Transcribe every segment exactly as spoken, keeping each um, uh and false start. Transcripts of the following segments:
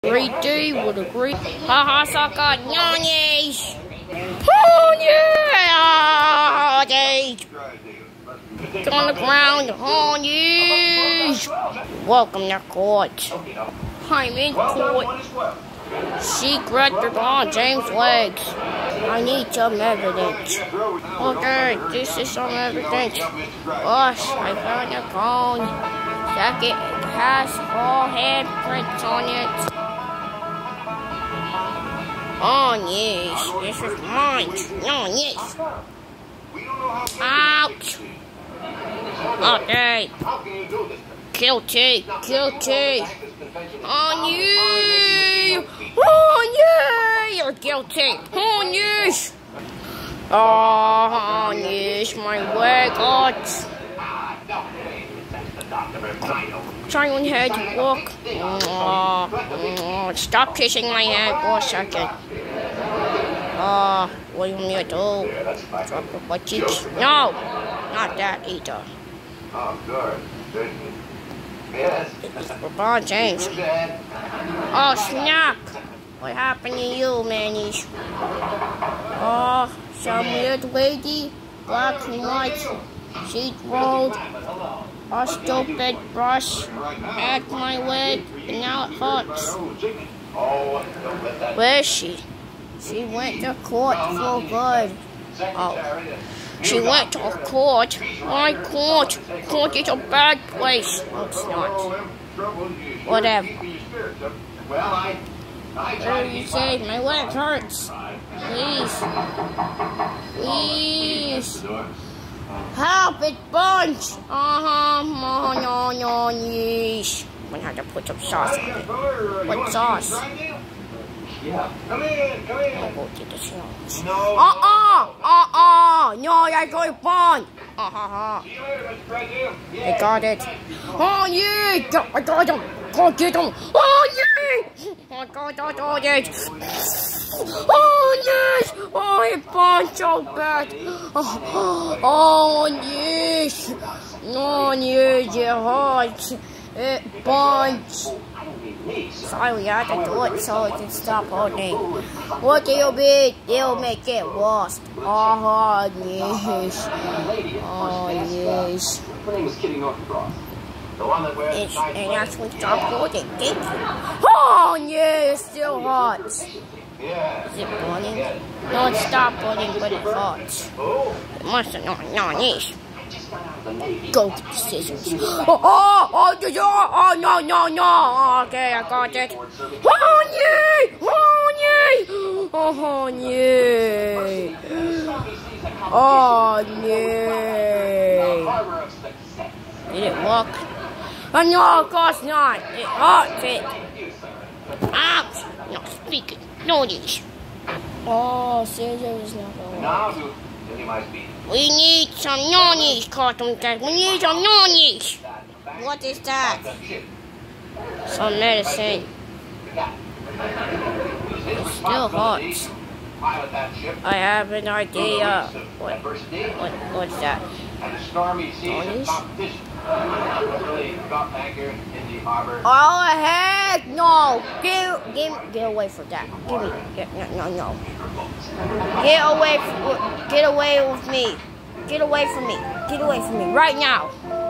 Three D would agree. Ha ha, sucker, nyannies! Oh yeah! Get on the ground, oh yes! Welcome to court. I'm in court. Secret on James' legs. I need some evidence. Okay, this is some evidence. Gosh, I found a cone. Second, it has four handprints on it. Oh yes, this is mine. Oh yes. Ouch. Okay. Guilty, guilty. Oh yeah. Oh yeah, you're guilty. Oh yes. Oh yes, my leg hurts. Try on head, walk. Oh, oh, stop kissing my head for a second. Oh, what do you want me to do? Drop the butt cheeks? No, not that either. Oh, good. Good. Yes. LeBron James. Oh, snap. What happened to you, Mannies? Oh, some weird lady, black and white, sheet rolled. A stupid brush at my leg, and now it hurts. Where is she? She went to court for good. Oh, she went to court. Why court? Court is a bad place. No, it's not. Whatever. What do you say? My leg hurts. Please. Please. Help, it burns! Uh-huh, no, no, no, yes. I'm gonna have to put some sauce on it. What sauce? Yeah. Come in, come in. I'll go get the sauce. No. Uh-uh, uh-uh, no, that's going to burn. Uh-huh. See you later, Mister President. I got it. Oh, yeah, I got him. Go get him. Oh, yeah. I got it, oh, yes. Oh, yes. Oh, it burns so bad. Oh, oh yes. Oh, yes, it hurts. It burns. Sorry, I had to do it so it can stop hurting. What do you mean? It'll make it worse. Oh, yes. Oh, yes. Her name is Kitty Northcross. The one that wears It's, and that's when stop hurting. Thank you. Oh, yeah, it still hurts. Yeah. Is it burning? No, it stopped burning, but it hurts. It must have not, no, yes. Go get the scissors. Oh, oh, oh, oh, oh, no, no, no. Okay, I got it. Oh, yay! Oh, yay! Oh, yay! Oh, yay! Did it work? Oh, no, of course not. It hurts it. Ouch! No, speaking. No, this. Oh, scissors is not going to work. We need some nonnies, cartoon guys. We need some nonnies. What is that? Some medicine. It still hurts. I have an idea. What? What? What's that? Nonnies? Oh heck no! Get, get, get away from that. Give me, get, no, no, no. Get away, from, get away with me. Get away from me. Get away from me right now.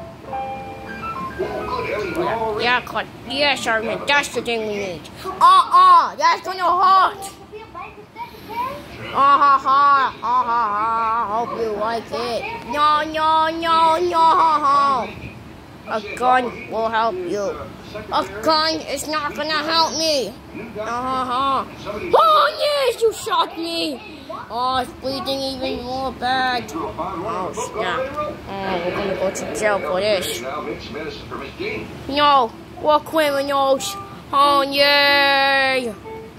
Yeah, cut. Yeah, Sherman. That's the thing we need. Uh-uh, that's gonna hurt. Ah ha ha, ah ha ha. Hope you like it. No, no, no, no. A gun will help you. A gun is not gonna help me. Uh-huh. Oh yes, you shot me. Oh, it's bleeding even more bad. Oh snap. Oh, we're gonna go to jail for this. No, we're criminals. Oh yay.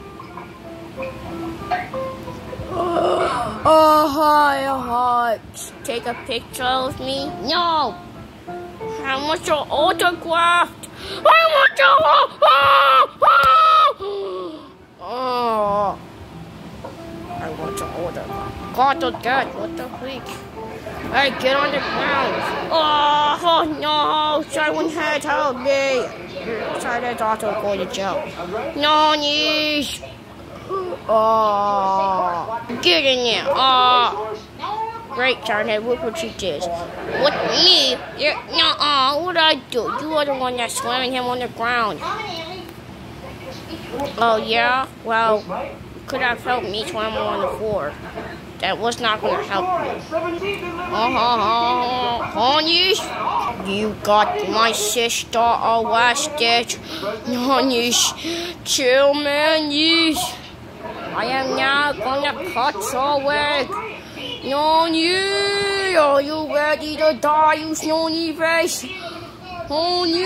Oh hi, hi. Take a picture of me? No. I want your autograph. I want your oh, oh. I want your autograph. God, oh God, what the freak? Hey, get on the ground. Oh, oh no, someone had help me. China's also going to jail. Nani's. Oh, get in there. Oh, great, China. Look what you did. What, me? Yeah, nuh-uh. What did I do? You were the one that slamming him on the ground. Oh, yeah? Well, you could have helped me slam him on the floor. That was not going to help me. Uh-huh, honey. You got my sister arrested. Honey, chill, man. Yes. I am now gonna cut your leg. Nani, are you ready to die, you snowny face? Nani,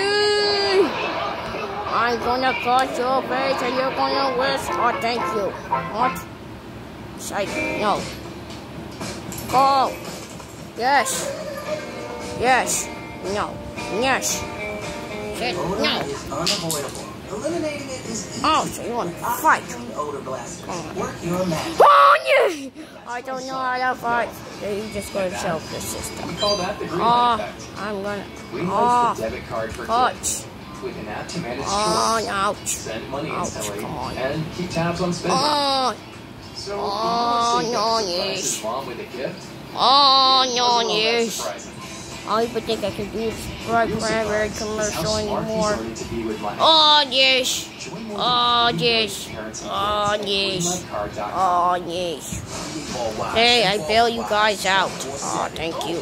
I'm gonna cut your face and you're gonna wish. Oh, thank you. What? Say no. Go. Yes. Yes. No. Yes. Say no. Eliminating it is easy. Oh, so you want to fight? Work your magic. Oh, yeah. I don't know how to fight. So you just go to shelf the system. We call that the green Oh, effect. I'm gonna. We Oh, host a debit card for touch. kids. With an app to manage Oh, chores, ouch. send money Ouch, instantly, come on. and keep tabs on spending. Oh, So, oh, if you no, want to surprise yes. his mom with a gift, oh, it was a no, little less yes. surprising. I don't even think I can do this Sprite Cranberry commercial How smart he's anymore. learning to be with money. Oh, yes. Join more Oh, than yes. parents and Oh, kids at yes. green light card dot com. Oh, yes. Hey, I bail you guys out. Oh, thank you.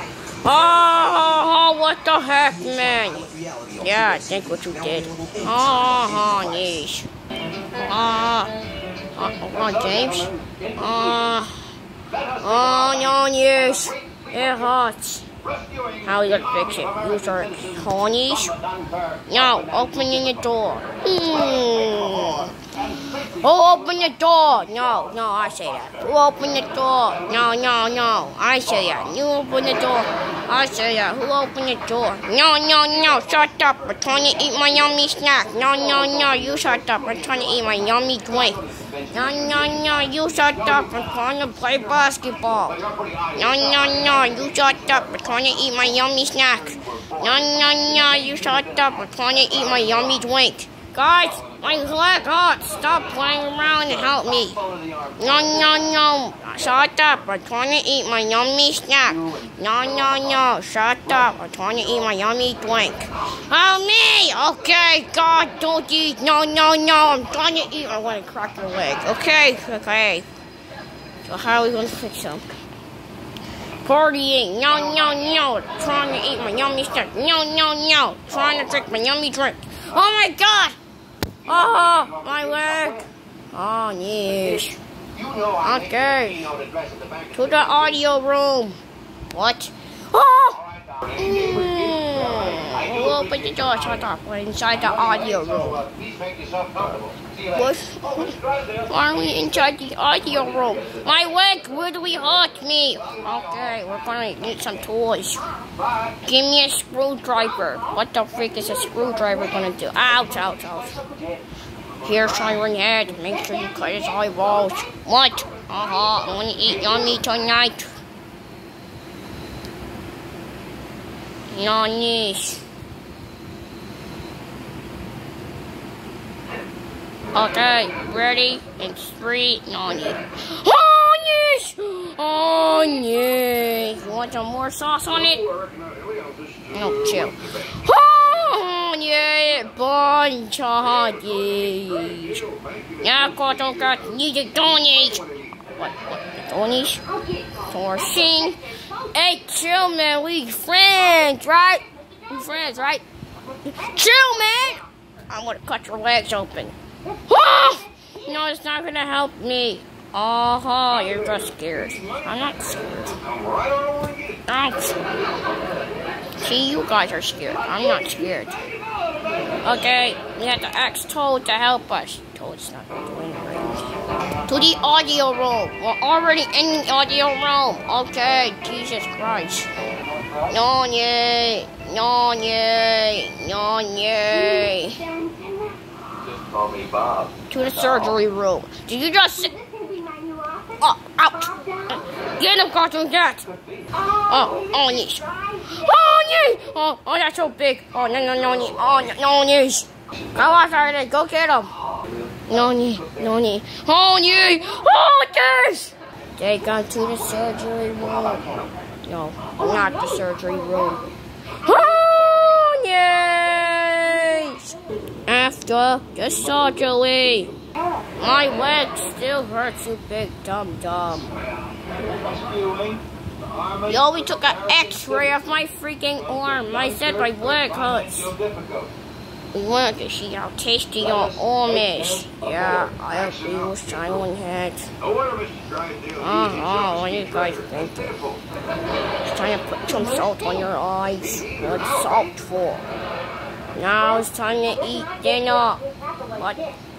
Oh, what the heck, man? Yeah, I think what you did. Oh, oh yes. Oh, oh, come on, James. Oh, oh, no, yes. It hurts. How are we gonna fix it? Use our hornies? No, opening the door. Hmm. Who opened the door? No, no, I say that. Who opened the door? No, no, no, I say that. You open the door. I say that. Who opened the door? No, no, no, shut up. I'm trying to eat my yummy snack. No, no, no, you shut up. I'm trying to eat my yummy drink. No, no, no, you shut up. I'm trying to play basketball. No, no, no, you shut up. I'm trying to eat my yummy snack. No, no, no, you shut up. I'm trying to eat my yummy drink. Guys, my leg hurts. Stop playing around and help me. No, no, no. Shut up. I'm trying to eat my yummy snack. No, no, no. Shut up. I'm trying to eat my yummy drink. Help me. Okay, God, don't eat. No, no, no. I'm trying to eat. I want to crack your leg. Okay, okay. So how are we going to fix them? Partying. No, no, no. Trying to eat my yummy snack. No, no, no. Trying to drink my yummy drink. Oh, my God. Oh, my leg. Oh, yes. Okay. To the audio room. What? Oh! Mm. We'll open the door. Shut up. We're inside the audio room. What? Why are we inside the audio room? My leg really hurt me. Okay, we're gonna need some toys. Give me a screwdriver. What the freak is a screwdriver gonna do? Ouch, ouch, ouch. Here, Siren Head. Make sure you cut his eyeballs. What? Uh-huh. I'm gonna eat yummy tonight. Yummies. Okay, ready? In three, nani. Oh, yes! Oh, yes! You want some more sauce on it? No, chill. Oh, yeah! Bunch of yes. Now, I don't got need a donate. What? What? The donates? Forcing. Hey, chill, man. We friends, right? We friends, right? Chill, man! I'm gonna cut your legs open. Oh! No, it's not gonna help me. Uh-huh, you're just scared. I'm not scared. Ouch. See, you guys are scared. I'm not scared. Okay, we have to ask Toad to help us. Toad's not doing it right. To the audio room. We're already in the audio room. Okay, Jesus Christ. No, yay. No, yay. No, yay. Call me Bob. To the surgery room. Did you just say... Oh, ouch. Get him, Cartoon Cat. Oh, oh, yes. Oh, yeah. Oh, oh, that's so big. Oh, no, no, no, no. Oh, no, no, no. Go outside, go get him. No, no, no, no. Oh, yeah. Oh, yes. They got to the surgery room. No, not the surgery room. Oh, yes. After the surgery, my leg still hurts, you big dum-dum. Yo, we took an x-ray of my freaking arm. I said my leg hurts. Look, you see how tasty your arm is. Yeah, I agree with Silent Head. Uh-huh, what do you guys think? It's time to put some salt on your eyes. What's salt for? Now it's time to eat dinner. What?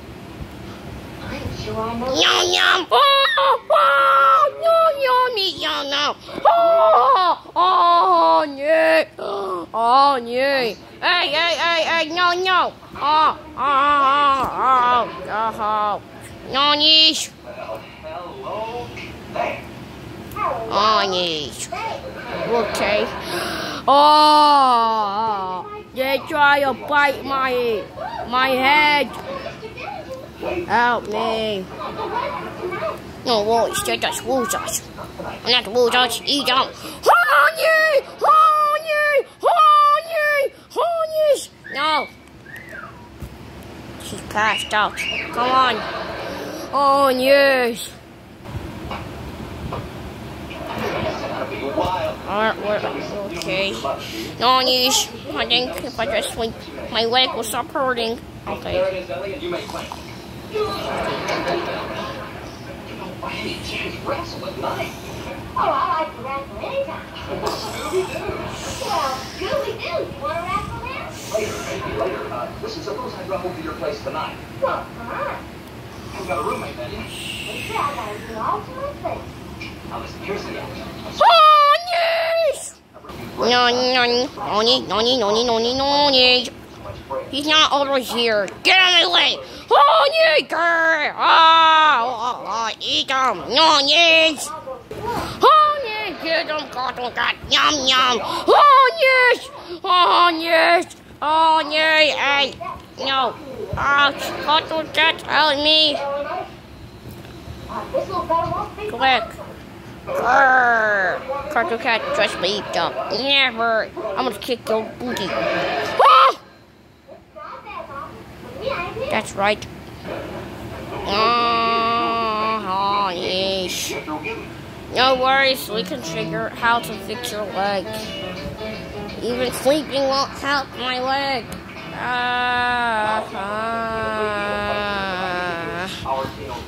Yum yum! Oh, oh, no, yummy, yum, yum. Oh, oh, yeah. Oh, yeah. Hey, hey, hey, hey, no, no. Oh, oh, oh, oh, oh. No, yes. Oh, yes. Okay. Oh, they try to bite my, my head. Help me. No, well, it's just losers. I'm not the losers, eat them. Honey! Honey! Honey! Honey! No. She's passed out. Come on. Oh, yes. Alright, we're okay. No, yes. I think if I just sleep, my leg will stop hurting. Okay. Oh, I like to wrestle anytime. Scooby-Doo. Well, Scooby-Doo, you want to wrestle now? Later, maybe later. Uh, listen, suppose I drop over to your place tonight. Well, fine. You've got a roommate, then, yeah? You see, I gotta do all to myself. Now listen, here's the action. Oh, yes! No, no, no, no, no, no, no, no, no. He's not over here. Get out of the way. Oh, yeah, girl. Oh, oh, oh, eat them. No, yes. Oh, yes, get them, got them, got yum, yum. Oh, yes. Oh, yes. Oh, yeah, hey. No. Ouch. Got them, get out of me. Quick. Grrr. Cartoon Cat just leaped up. Never. I'm gonna kick your booty. Ah! That's right. Oh, yes. No worries, we can figure out how to fix your leg. Even sleeping won't help my leg. Ah, ah.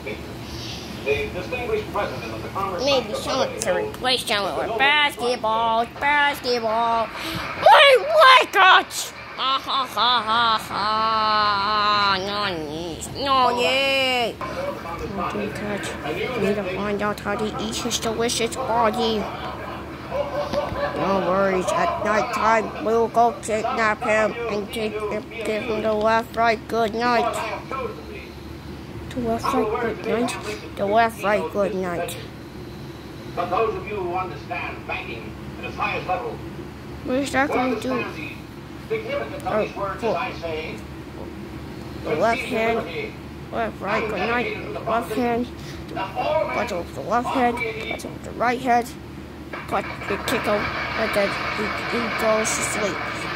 Maybe someone can replace them with basketball, basketball. My leg hurts! Ha ha ha ha ha! No, yes, no, yes. Cartoon Cat, we need to find out how to eat his delicious body. No worries, at night time we'll go kidnap him and take him, give him the left, right, good night. The left, right, good night. The left, right, good night. But those of you who understand banking at its highest level, what is that going to do? Oh, four. The left hand, left, right, good night. The left hand, touch over the left head, touch over the right head, touch the kick him, and then he, he goes to sleep.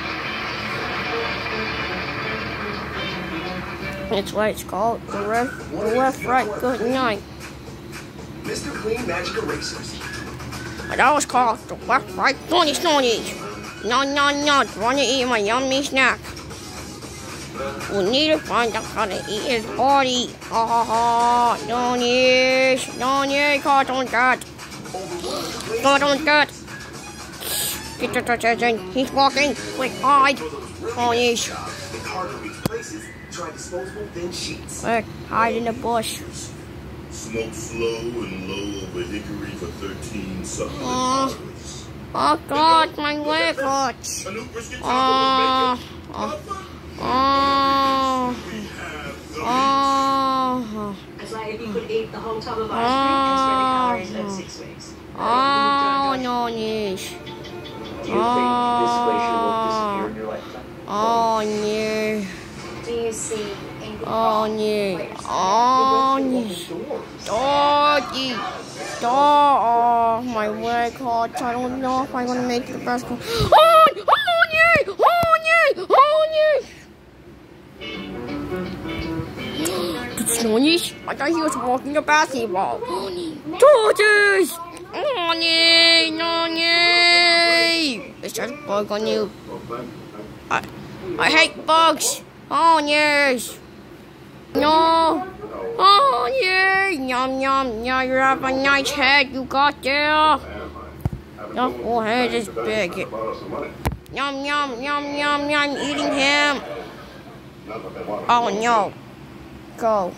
That's why it's called the left, the left, right, good night. Mister Clean Magic Erasers. But that was called the left, right, funny snorties. No, no, no, want to eat my yummy snack. We need to find out how to eat his body. Ha ha ha, don't eat, don't eat, Cartoon Cat. Cartoon Cat. Get the attention, he's walking, quick, hide. Oh, yes. Quick, hide in the bush. Smoke slow and low over hickory for thirteen summer Oh. Oh God, my leg hurts. Oh, oh, oh, oh. It's like if you could eat the whole tub of ice cream and spread the calories over six weeks. Oh, no, yes. Do you think this way Honey, honey, doggy, dog. Oh, my leg hurts. I don't know if I'm gonna make the best one. Honey, honey, honey, honey. Honey, I thought he was walking the basketball. Tortoise, honey, honey. Is there a bug on you? I, I hate bugs. Honey. No. Oh, yeah. Yum, yum. Yeah, you have a nice head you got there. Your whole head is big. Yum, yum, yum, yum, yum. Eating him. Oh, no. Go.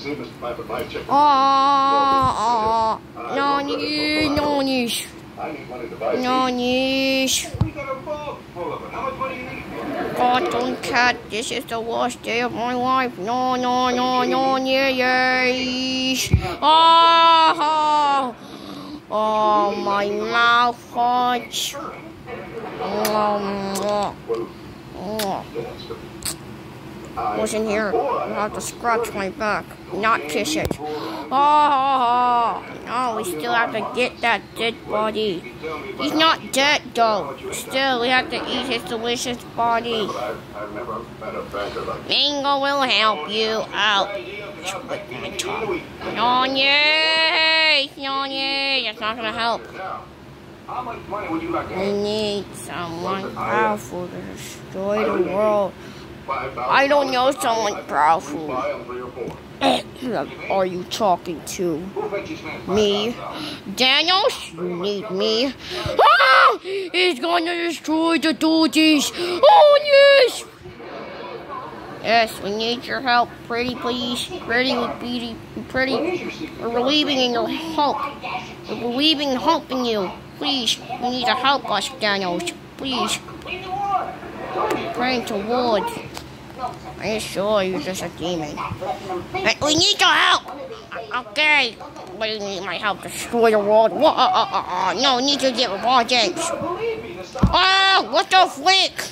Oh, oh. No, niche. No, niche. No, niche. God, don't cat. This is the worst day of my life. No, no, no, no, yeah, yes. Oh, oh, my mouth hurts. Oh, oh. What's in here? I have to scratch my back, not kiss it. Oh, no, we still have to get that dead body. He's not dead, though. Still, we have to eat his delicious body. Bingo will help you out. With my tongue. Nonny! Nonny! That's not gonna help. We need someone powerful to destroy the world. I don't know someone powerful. Are you talking to me? Daniels, you need me. Ah! He's gonna destroy the duties. Oh, yes! Yes, we need your help. Pretty, please. Pretty would be pretty. We're believing in your hope. We're believing in hope in you. Please, you need to help us, Daniels. Please. Praying to Wood. Are you sure you're just a demon? Hey, we need your help! Okay. What do you need my help to destroy the world? What? Uh, uh, uh, uh. No, we need to get revenge. Oh, what the flick?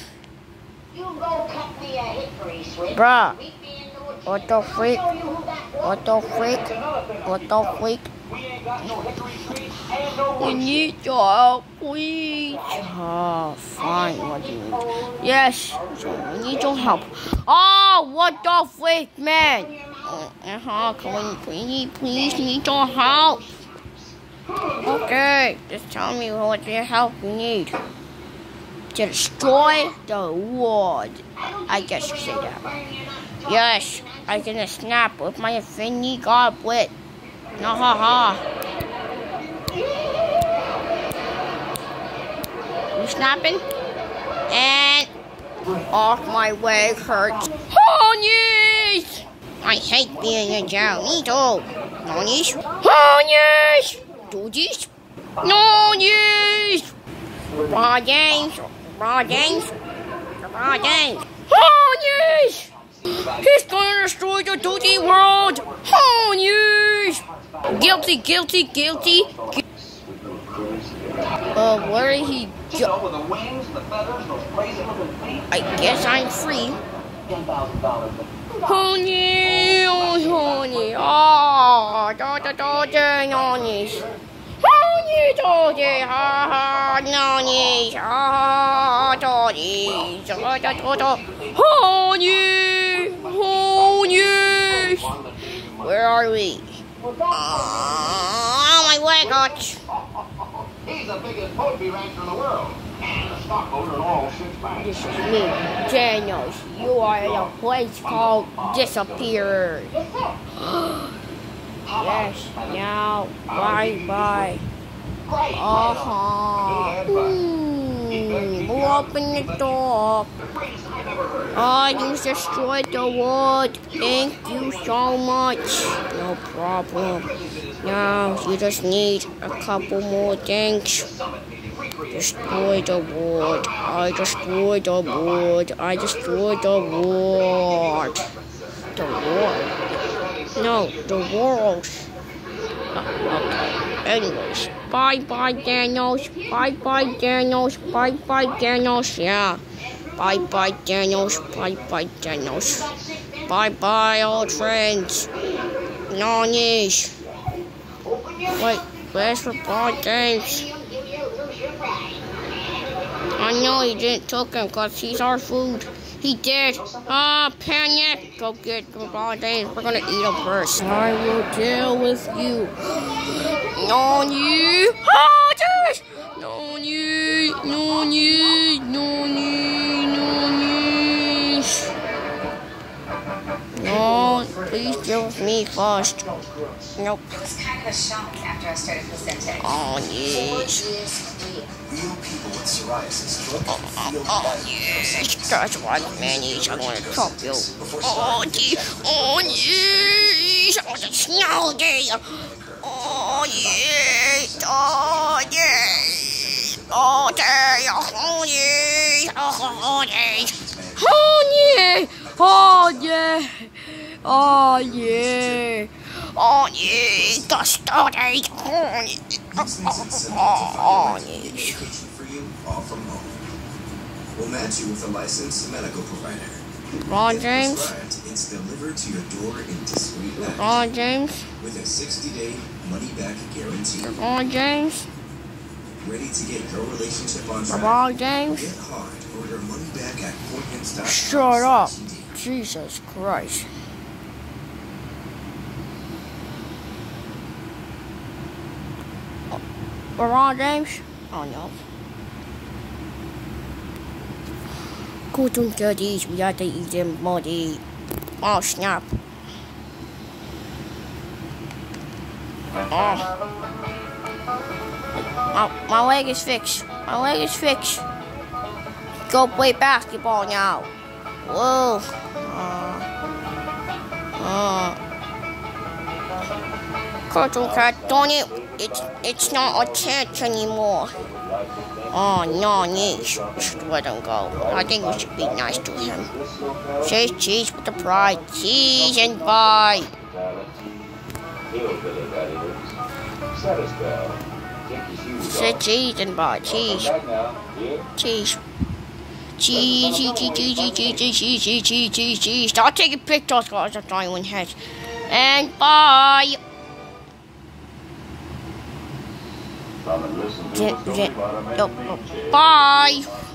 Bruh. What the freak? What the freak? What the freak? We need your help, please. Oh, fine. What do you need? Yes, so we need your help. Oh, what the freak, man? Uh-huh, can we, we please need your help? Okay, just tell me what your help you need. To destroy the world. I guess you say that. Yes, I can snap with my infinity goblet. No, ha ha. You snapping? And off my leg hurts. Oh, yes! I hate being in jail. Me too. No, yes. Oh, yes! Do this? No, yes! Raw James. Raw James. Raw James. Oh, yes! He's gonna destroy the duty world. Oh, yes! Guilty, guilty, guilty. Uh, where did he go? I guess I'm free. Honey, oh, honey, oh, da da da da, nonnies. Honey, doggy, ha ha, nonnies, ha ha, doggies, da da da da. Honey, honey. Where are we? Oh, my leg hurts. He's the biggest poultry rancher in the world. And a stockholder in all six banks. This is me, Daniels. You are in a place called Disappear. Yes, now, bye-bye. Uh-huh. Hmm, open the door. Oh, you destroyed the world. Thank you so much. No problem. Now, you just need a couple more things. Destroy the world. I destroyed the world. I destroyed the world. The world? No, the world. Okay. Anyways, bye-bye, Daniels. Bye-bye, Daniels. Bye-bye, Daniels. Yeah. Bye-bye, Daniels. Bye-bye, Daniels. Bye bye, old friends. Nonies. Wait, where's LeBron James? I know he didn't took him because he's our food. He did. Ah, panic. Go get LeBron James. We're gonna eat him first. I will deal with you. Noni. Ah, jeez. Noni. Noni. Noni. Noni. No, please deal with me first. Nope. It was kind of a shock after I started presenting. Oh, yes. Real people with psoriasis look Oh, oh, oh, yes. That's why the man is. I'm gonna chop you. Oh, yes. Oh, yes. I want to snow there. Oh, yes. Oh, yes. Oh, there. Oh, yes. Oh, yes. Oh, yeah. Oh, yeah. Oh, yeah. Oh, yeah. The study. Oh, yeah. Oh, oh, yes. For you, all from home. We'll match you with a licensed medical provider. Ron James. It's delivered to your door in discreet packaging. Ron James. With a sixty-day money-back guarantee. Ron James. Ready to get your relationship on track? Ron James. Get hard or your money back at Portland's dot com. Shut up. Jesus Christ. Ron James? Oh no. Go to the these, we have to eat them body. Oh snap. Oh. My, my leg is fixed. My leg is fixed. Go play basketball now. Whoa. Uh, uh. Cartoon Cat, don't it? It's, it's not a chance anymore. Oh, no, you should let him go. I think we should be nice to him. Say cheese with the pride. Cheese and bye. Say cheese and bye. Cheese. Cheese. Cheese, cheese, cheese, cheese, cheese, cheese, cheese, cheese, cheese, cheese, cheese. Start taking pictures, guys. I'm trying one head. And bye. Get, get, oh, oh, bye.